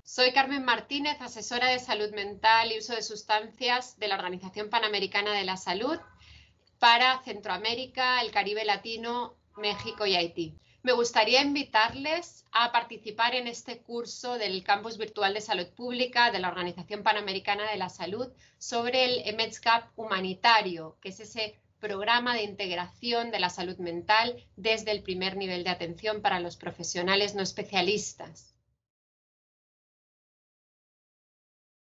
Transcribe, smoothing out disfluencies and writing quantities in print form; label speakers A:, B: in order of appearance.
A: Soy Carmen Martínez, asesora de salud mental y uso de sustancias de la Organización Panamericana de la Salud para Centroamérica, el Caribe Latino, México y Haití. Me gustaría invitarles a participar en este curso del Campus Virtual de Salud Pública de la Organización Panamericana de la Salud sobre el EMEDSGAP humanitario, que es ese programa de integración de la salud mental desde el primer nivel de atención para los profesionales no especialistas.